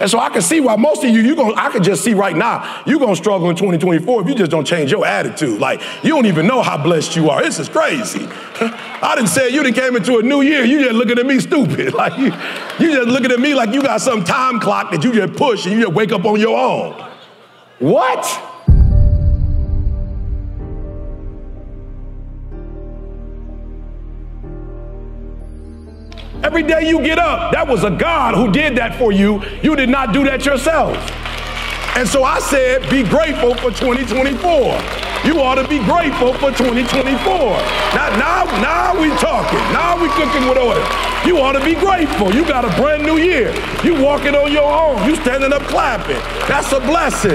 And so I can see why most of you, I can just see right now, you're going to struggle in 2024 if you just don't change your attitude. Like, you don't even know how blessed you are. This is crazy. I didn't say you done came into a new year. You just looking at me stupid. Like, you just looking at me like you got some time clock that you just push and you just wake up on your own. What? Every day you get up, that was a God who did that for you. You did not do that yourself. And so I said, be grateful for 2024. You ought to be grateful for 2024. Now we talking. Now we cooking with oil. You ought to be grateful. You got a brand new year. You walking on your own. You standing up clapping. That's a blessing.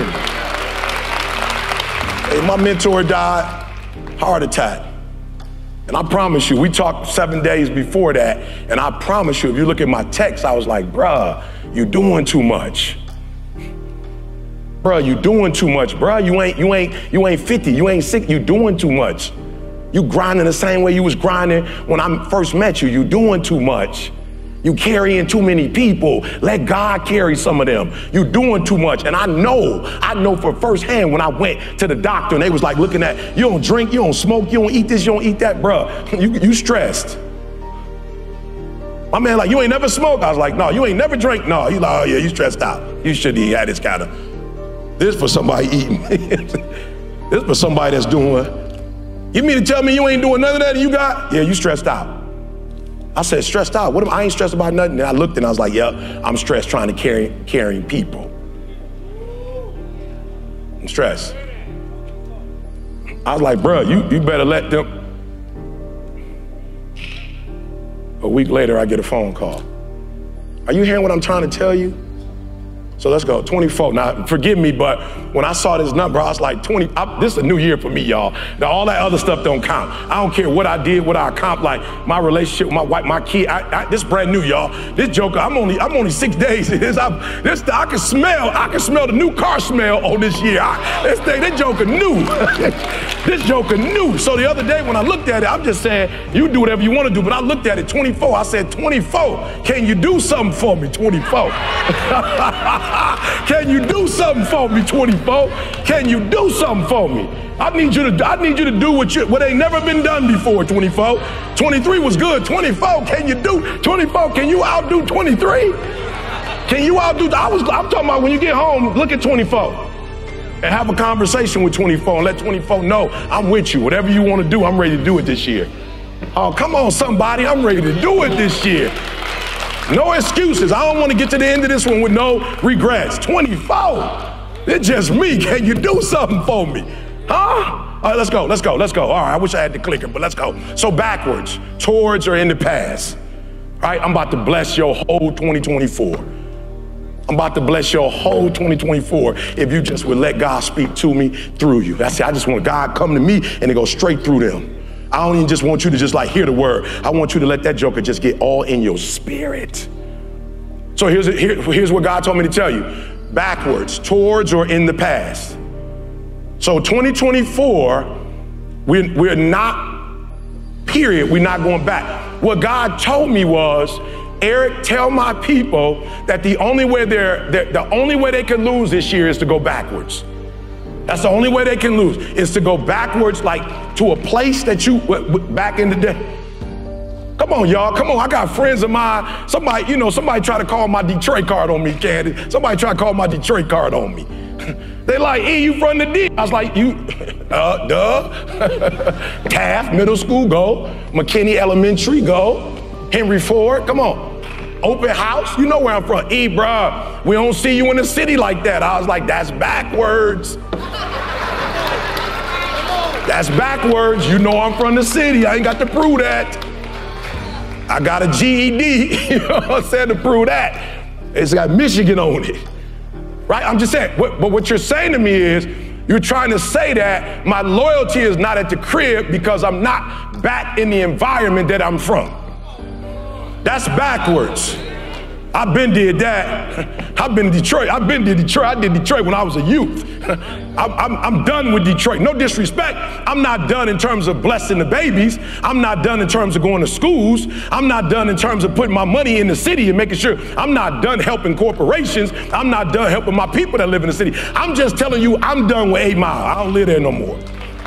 Hey, my mentor died, heart attack. And I promise you, we talked 7 days before that, and I promise you, if you look at my text, I was like, bruh, you doing too much. Bruh, you doing too much. Bruh, you ain't 50, you ain't 60, you doing too much. You grinding the same way you was grinding when I first met you. You doing too much. You carrying too many people. Let God carry some of them. You doing too much. And I know for firsthand when I went to the doctor and they was like looking at, you don't drink, you don't smoke, you don't eat this, you don't eat that, bruh. You stressed. My man like, you ain't never smoked. I was like, no, you ain't never drank. No, he's like, oh yeah, you stressed out. You shouldn't have had this kind of, this for somebody eating. This for somebody that's doing. You mean to tell me you ain't doing none of that and you got? Yeah, you stressed out. I said, stressed out? What am I ain't stressed about nothing. And I looked and I was like, yep, I'm stressed trying to carrying people. I'm stressed. I was like, bro, you better let them. A week later, I get a phone call. Are you hearing what I'm trying to tell you? So let's go, 24. Now, forgive me, but when I saw this number, I was like, this is a new year for me, y'all. Now, all that other stuff don't count. I don't care what I did, what I accomplished, like my relationship with my wife, my kid. This is brand new, y'all. This joker, I'm only 6 days in this. I can smell the new car smell on this year. This joker new. This joker new. So the other day when I looked at it, I'm just saying, you do whatever you want to do, but I looked at it, 24. I said, 24, can you do something for me, 24? Can you do something for me, 24? Can you do something for me? I need you to do what ain't never been done before, 24. 23 was good. 24, can you do 24? Can you outdo 23? Can you outdo? I'm talking about when you get home, look at 24 and have a conversation with 24 and let 24 know I'm with you. Whatever you want to do, I'm ready to do it this year. Oh, come on, somebody, I'm ready to do it this year. No excuses. I don't want to get to the end of this one with no regrets. 24. It's just me. Can you do something for me? Huh? All right, let's go. All right, I wish I had the clicker, but let's go. So backwards, towards or in the past. All right, I'm about to bless your whole 2024. I'm about to bless your whole 2024 if you just would let God speak to me through you. That's it. I just want God come to me and it goes straight through them. I don't even just want you to just like hear the word. I want you to let that joker just get all in your spirit. So here's what God told me to tell you. Backwards, towards or in the past. So 2024, we're not, period, we're not going back. What God told me was, Eric, tell my people that the only way they can lose this year is to go backwards. That's the only way they can lose, is to go backwards, like to a place that you, back in the day. Come on, y'all, come on. I got friends of mine. Somebody tried to call my Detroit card on me, Candy. Somebody tried to call my Detroit card on me. They like, hey, you from the D? I was like, Taft Middle School, go. McKinney Elementary, go. Henry Ford, come on. Open house, you know where I'm from. Bruh, we don't see you in the city like that. I was like, that's backwards. That's backwards. You know I'm from the city. I ain't got to prove that. I got a GED, you know what I'm saying, to prove that. It's got Michigan on it, right? I'm just saying, but what you're saying to me is, you're trying to say that my loyalty is not at the crib because I'm not back in the environment that I'm from. That's backwards. I've been did that. I've been to Detroit. I've been to Detroit. I did Detroit when I was a youth. I'm done with Detroit. No disrespect. I'm not done in terms of blessing the babies. I'm not done in terms of going to schools. I'm not done in terms of putting my money in the city and making sure. I'm not done helping corporations. I'm not done helping my people that live in the city. I'm just telling you, I'm done with 8 Mile. I don't live there no more.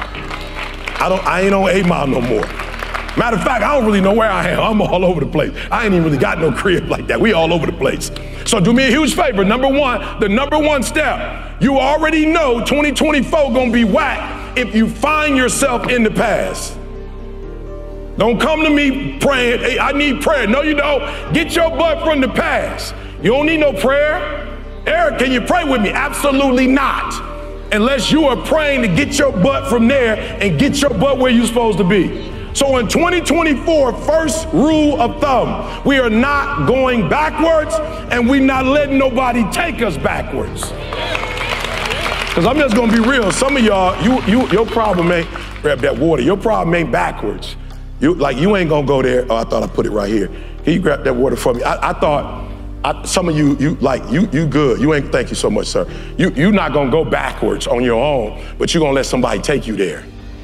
I ain't on 8 Mile no more. Matter of fact, I don't really know where I am. I'm all over the place. I ain't even really got no crib like that. We all over the place. So do me a huge favor. Number one, the number one step, you already know 2024 gonna be whack if you find yourself in the past. Don't come to me praying, hey, I need prayer. No, you don't. Get your butt from the past. You don't need no prayer. Eric, can you pray with me? Absolutely not. Unless you are praying to get your butt from there and get your butt where you're supposed to be. So in 2024, first rule of thumb, we are not going backwards and we're not letting nobody take us backwards. Because I'm just gonna be real, some of y'all, your problem ain't, grab that water, your problem ain't backwards. You ain't gonna go there. Oh, I thought I put it right here. Can you grab that water for me? I thought, some of you good. You ain't, thank you so much, sir. You not gonna go backwards on your own, but you're gonna let somebody take you there.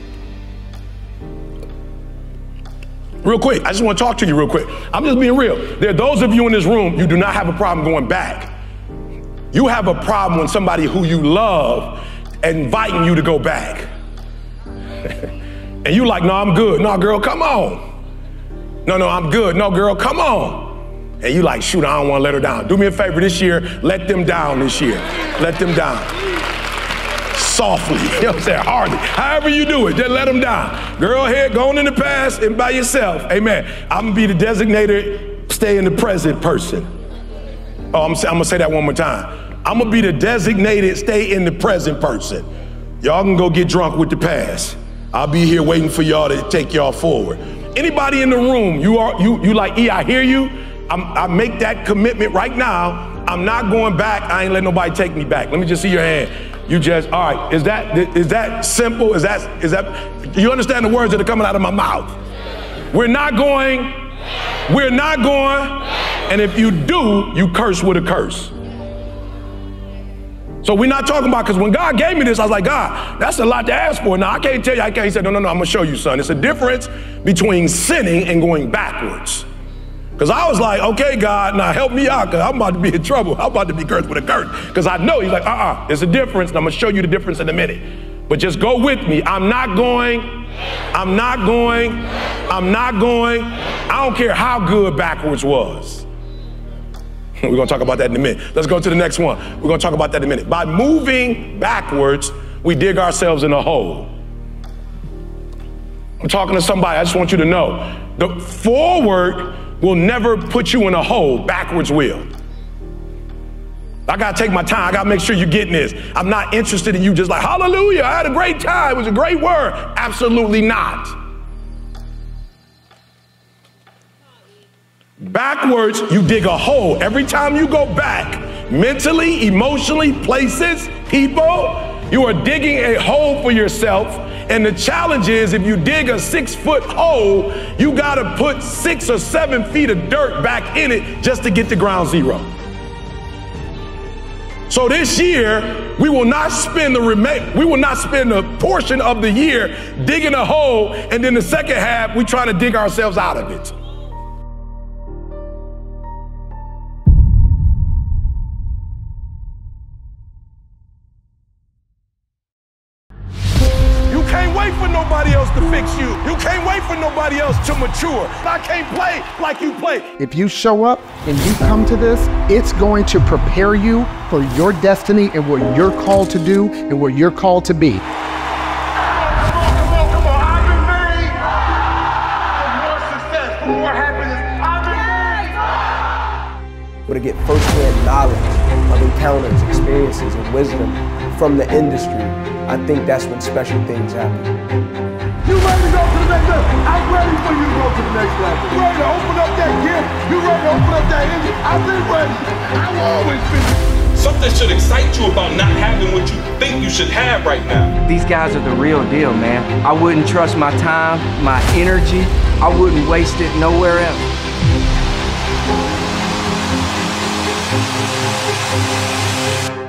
Real quick, I just want to talk to you real quick. I'm just being real. There are those of you in this room, you do not have a problem going back. You have a problem when somebody who you love inviting you to go back. And you like, no, I'm good. No, girl, come on. No, I'm good. No, girl, come on. And you like, shoot, I don't want to let her down. Do me a favor this year, let them down this year. Let them down. Softly, you know what I'm saying, hardly. However you do it, just let them down. Girl, here, going in the past and by yourself. Amen. I'm gonna be the designated, stay in the present person. Oh, I'm gonna say that one more time. I'm gonna be the designated, stay in the present person. Y'all can go get drunk with the past. I'll be here waiting for y'all to take y'all forward. Anybody in the room, you like, I hear you. I make that commitment right now. I'm not going back. I ain't letting nobody take me back. Let me just see your hand. You just, all right, is that simple? Is that, do you understand the words that are coming out of my mouth? We're not going, and if you do, you curse with a curse. So we're not talking about, because when God gave me this, I was like, God, that's a lot to ask for. Now, I can't tell you, He said, no, I'm gonna show you, son. It's a difference between sinning and going backwards. Because I was like, okay, God, now help me out, because I'm about to be in trouble. I'm about to be cursed with a curse. Because I know, He's like, there's a difference, and I'm going to show you the difference in a minute. But just go with me. I'm not going. I don't care how good backwards was. We're going to talk about that in a minute. Let's go to the next one. We're going to talk about that in a minute. By moving backwards, we dig ourselves in a hole. I'm talking to somebody. I just want you to know, the forward will never put you in a hole, backwards will. I gotta take my time, I gotta make sure you're getting this. I'm not interested in you just like, hallelujah, I had a great time, it was a great word. Absolutely not. Backwards, you dig a hole. Every time you go back, mentally, emotionally, places, people, you are digging a hole for yourself. And the challenge is, if you dig a 6-foot hole, you gotta put 6 or 7 feet of dirt back in it just to get to ground zero. So this year, we will not spend a portion of the year digging a hole, and then the second half, we trying to dig ourselves out of it. For nobody else to fix you. You can't wait for nobody else to mature. I can't play like you play. If you show up and you come to this, it's going to prepare you for your destiny and what you're called to do and what you're called to be. Come on. I've been made for more success, for more happiness. I've been made. But to get firsthand knowledge of encounters, experiences, and wisdom from the industry, I think that's when special things happen. You ready to go to the next level? I'm ready for you to go to the next level. You ready to open up that gift? You ready to open up that energy? I've been ready. I've always been. Something should excite you about not having what you think you should have right now. These guys are the real deal, man. I wouldn't trust my time, my energy. I wouldn't waste it nowhere else. Peace.